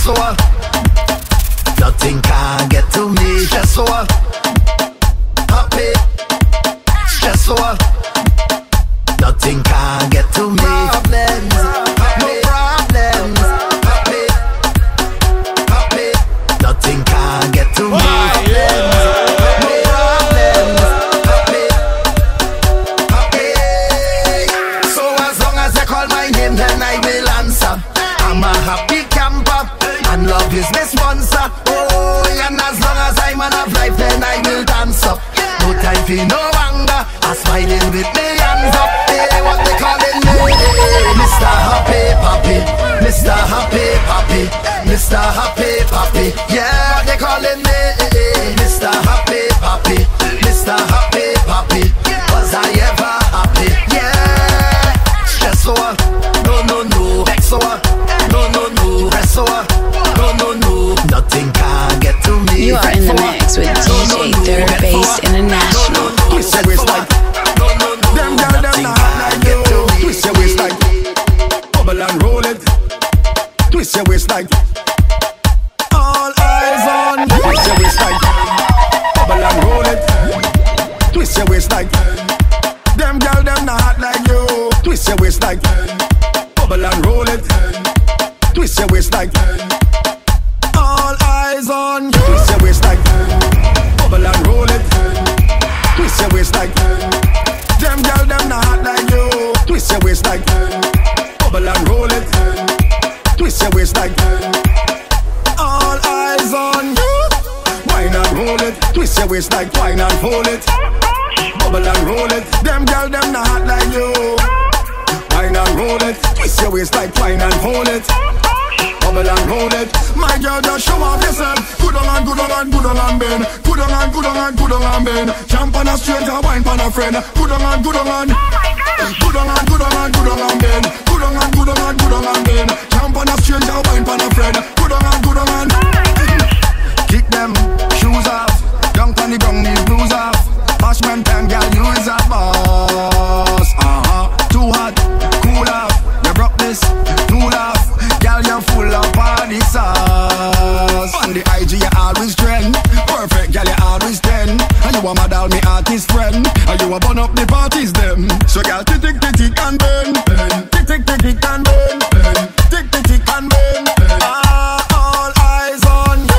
so nothing can get to me. Just so happy, just so nothing can get to me. Problems, no problems. Happy, happy, nothing can get to me. Problems, no problems. Happy, happy. So as long as they call my name, then I will answer. I'm a happy camper, and love is my sponsor. Oh, and as long as I'm on a life, then I will dance up. No time for no anger, I'm smiling with me hands up. Hey, what they calling me? Mr. Happy Papi, Mr. Happy Papi, Mr. Happy Papi. Yeah, what they calling me? Mr. Happy Papi, Mr. Happy Papi. Was I ever happy? Yeah, stress so no, vex so no, press so no, nothing can get to me. You are in the mix with DJ Third Bass International. Twist your waist like them girl, them not hot like you. Twist your waist like bubble and roll it. Twist your waist like all eyes on. Twist your waist like bubble and roll it. Twist your waist like them girl, them not hot like you. Twist your waist like bubble and roll it. Twist your waist like all eyes on. Twist your waist like bubble and roll it. Twist your waist like them girl, them not hot like you. Twist your waist like bubble and roll it. Twist your waist like all eyes on you. Wine and roll it. Twist your waist like wine and fold it. Bubble and roll it. Them girl, them not hot like you. Wine and roll it. Twist your waist like wine and fold it. Bubble and roll it. My girl, just show off yourself. Good on and good on and good on and bend. Good on and good on and good on and bend. Jump on a stranger, wine on a friend. Good on and good on and good on and good on and good on and bend. Good on and good on and good on and bend. Jump on a stranger, wine on a friend. Good on and good on and kick them shoes off. Young Tony Brown, these blues off. Ashman time, girl, you is a boss. Too hot, cool off. You broke this, too laugh. Girl, you're full of body sauce. On the IG, you always trend. Perfect, girl, you always 10. And you a model, me artist friend. And you a burn up the parties, them. So, girl, tick, tick, tick, tick, and bend. Tick, tick, tick, tick, and bend. Tick, tick, tick, and bend. All eyes on you.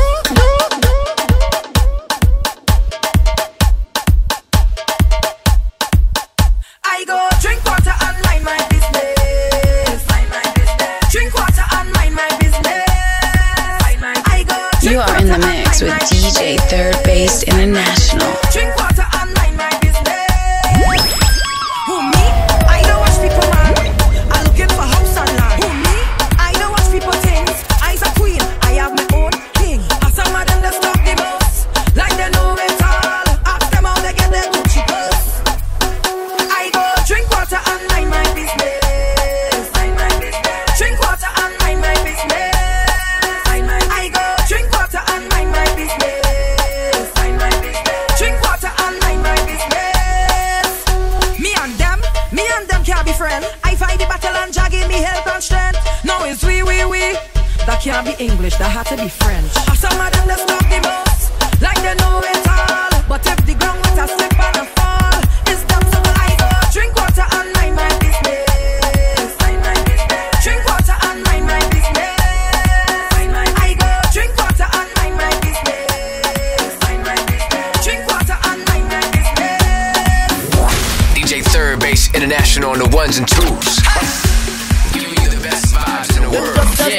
I go drink water and mind my business. Mind my business. Drink water and mind my business. I go drink You are in the mix with DJ Third Bass International. Drink water and mind my business. Who me? I don't watch people man. I'm looking for house and land. Who me? I don't watch people things. I's a queen. I have my own king. As some of them that stop the bus, like they know it all. Ask them how they get their Gucci purse. I go drink water and mind my business. Mind my business. Drink water and mind my business. I go drink water and mind my business. Mind my business. Drink water and mind my business. Me and them can't be friends. I fight the battle and Jah give me health and strength. Now it's we. That can't be English, that had to be French. As some of them that stop the bus, like they know it all. But if the ground with a slip and a fall, it's them so I go drink water and mind my business. Mind my business. Drink water and mind my business. I go drink water and mind my business. Mind my business. Drink water and mind my business. DJ Third Bass International on the ones and twos. Giving you the best vibes in the world.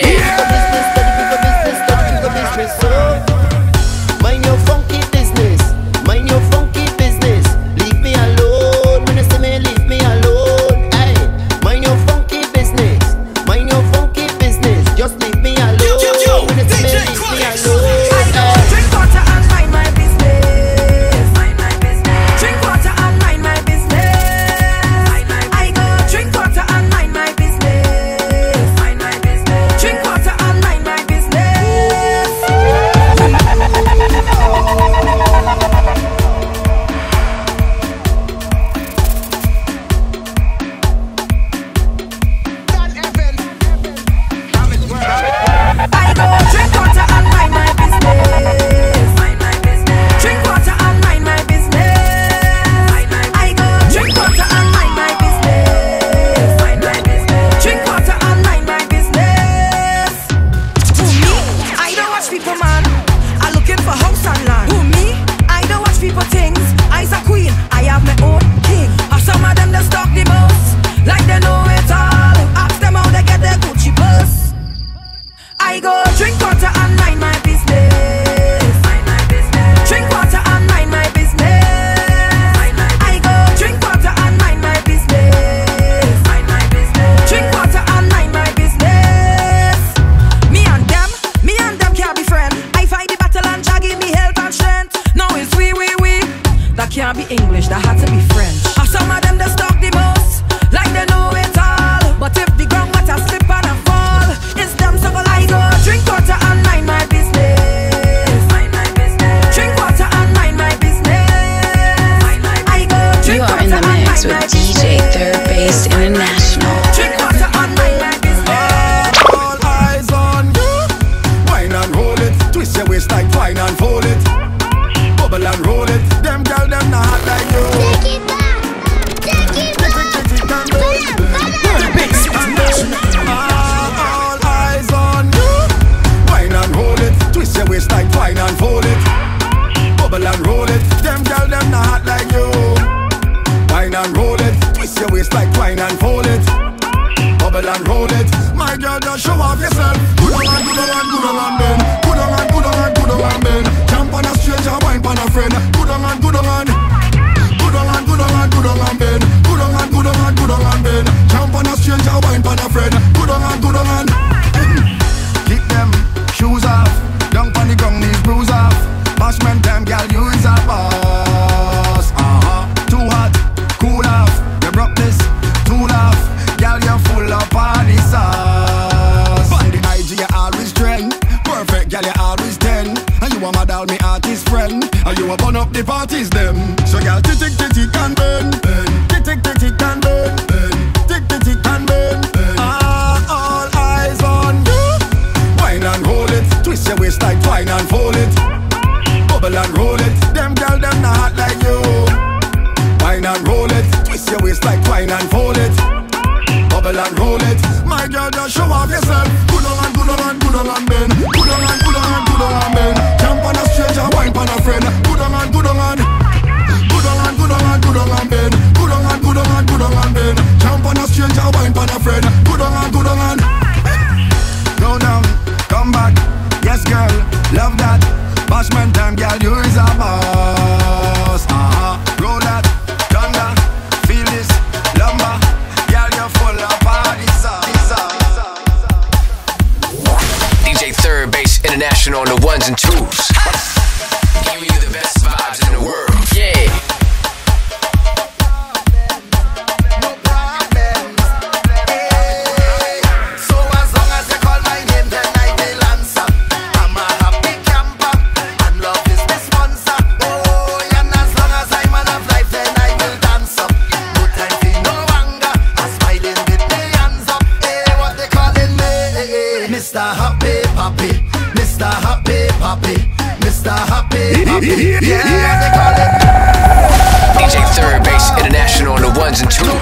Mind your funky business. Mind your funky business. Leave me alone. When you see me, leave me alone. Hey, mind your funky business. Mind your funky business. Just leave me alone. When you see me, leave me alone. I go drink water and mind my business. Mind my business. Drink water and mind my business. I go drink water and mind my business. Mind my business. Drink water and mind my business. I go drink water and mind my business. Drink water and mind my business. I go drink water and mind my business. Drink water and mind my business. Me and them can't be friends. I fight the battle and Jah give me health and strength. Now it's we. That can't be English, that had to be French. And some of them just talk the most, like they know it all. But if the ground water slip and I fall, it's them so go I go drink water and mind my business. Drink water and mind my business. I go drink You are in water the and mix mind with my DJ business. Third Base International. Drink water and mind my business. All eyes on you. Wine and roll it. Twist your waist like twine and fold it. Bubble and roll it. Them girl, them not hot like you. Take it back. All eyes on you. Wine and roll it. Twist your waist like twine and fold it. Bubble and roll it. Them girl, them not hot like you. Wine and roll it. Twist your waist like twine and fold it. Bubble and roll it. My girl, just show off yourself. Good on and good on and good on and bend. Good on and good on and good on and bend. Jump on a stranger, wine on a friend. Good on and good on and good on and good on and good on and bend. Good on and good on and good on and bend. Jump on a stranger, wine on a friend. Good on and good on and kick them shoes off. Down on the ground, knees bruise off. Bashment them, girl, you is a boss. Too hot, cool off. You broke this, too laugh. Girl, you're full of party sauce. On the IG, you always trend. Perfect, girl, you always 10. And you a model, me artist friend. And you a burn up the parties, them. So, girl, tick, and burn. Tick, and burn. Tick, and burn. All eyes on you. Wine and roll it. Twist your waist like twine and fold it. Bubble and roll it. Them girl, them not hot like you. Wine and roll it. Twist your waist like twine and fold it. Bubble and roll it. My girl, just show off yourself. Good on and good on and good on and bend. Good on and good on and good on and bend. Jump on a stranger, wine on a friend. Good on and good on and good on and good on and good on and bend. Good on and good on and good on and bend. Jump on a stranger, wine on a friend. Good on and good on and go down, come back. Yes, girl, love that. Bashment time, girl, you is a boss. Roll that, done that. Feel this, lumber. Girl, you're full of party sauce. DJ Third Base International on the ones and twos. Giving you the best vibes in the world. Yeah. No problem. So as long as you call my name, then I will answer. I'm a happy camper, and love is my sponsor. Oh, and as long as I'm man of life, then I will dance up. No time for no anger, I'm smiling with me hands up. Hey, what they calling me? Mr. Happy Papi, Mr. Happy Papi, Mr. Happy Papi. Yeah, what they calling me? DJ Third Base International on the ones and twos.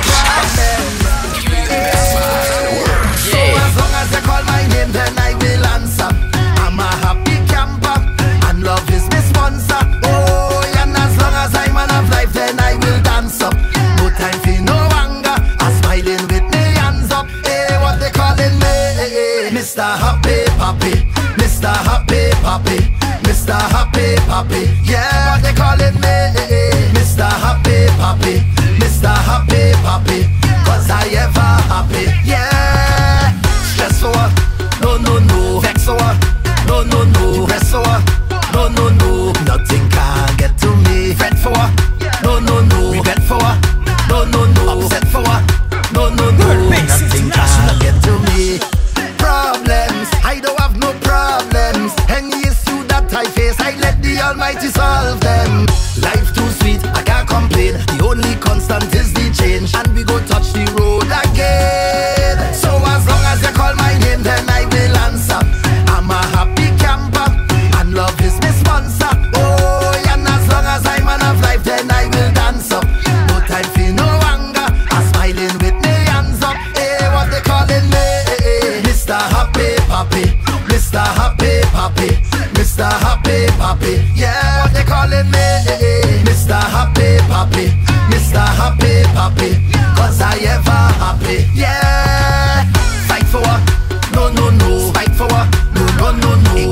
Giving you the best vibes in the world. So as long as you call my name, then I will answer. I'm a happy camper, and love is my sponsor. Oh, and as long as I'm man of life, then I will dance up. No time for no anger, I'm smiling with me hands up. Hey, what they calling me? Mr. Happy Papi, Mr. Happy Papi, Mr. Happy Papi. Yeah, what they calling me? Mr. Happy Papi, Mr. Happy Papi. 'Cause I ever happy. Yeah. Stress for her, no. Vex for her, no. Depress for her, no. Nothing can get to me. Fret for her, no. Regret for her, no. Upset for her, no. Nothing can get to me. Problems, I don't have no problems. Any issue that I face, I let the Almighty solve them. Life too sweet, I can't complain. The only constant is the change, and we go touch the road again. So as long as you call my name, then I will answer. I'm a happy camper, and love is my sponsor. Oh, and as long as I'm man of life, then I will dance up. No time for no anger, I'm smiling with me hands up. Hey, what they calling me? Mr. Happy Papi, Mr. Happy Papi, Mr. Happy Papi. Yeah, what they calling me? Mr. Happy Papi, Mr. Happy Papi. 'Cause I ever happy. Yeah. Fight for her, no. Fight for her, no.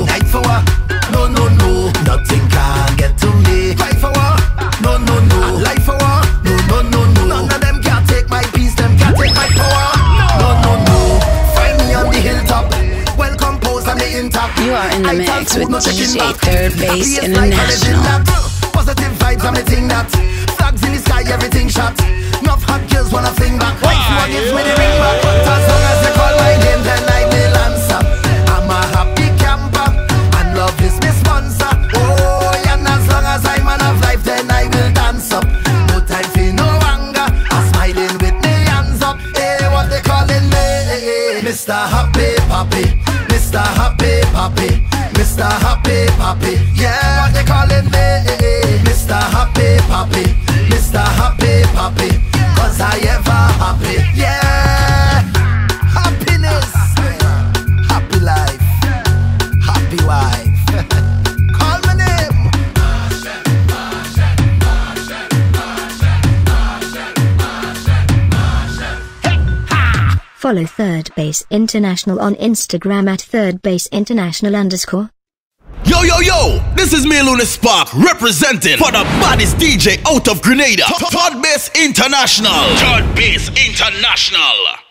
back. You are in the I tell mix food, with no chicken DJ back. Third Base Happy is life, International. everything that. Positive vibes, I'm a thing that. Flags in the sky, everything shot. Enough hot girls wanna fling back. Wife, you want give me the ring back. But as long as they call my name, then I will answer. I'm a happy camper, and love is my sponsor. Oh, and as long as I'm man of life, then I will dance up. No time for no anger. I'm smiling with me hands up. Hey, what they calling me? Mr. Happy Papi, Mr. Happy Papi, Mr. Happy Papi. Yeah, what they calling me? Mr. Happy Papi, Mr. Happy Papi. 'Cause I ever happy. Yeah, happiness, happy life, happy wife. Call my name. Follow Third Base International on Instagram at thirdbaseinternational_. Yo, yo, yo, this is me, Luna Spark, representing for the baddest DJ out of Grenada, Third Base International. Third Base International.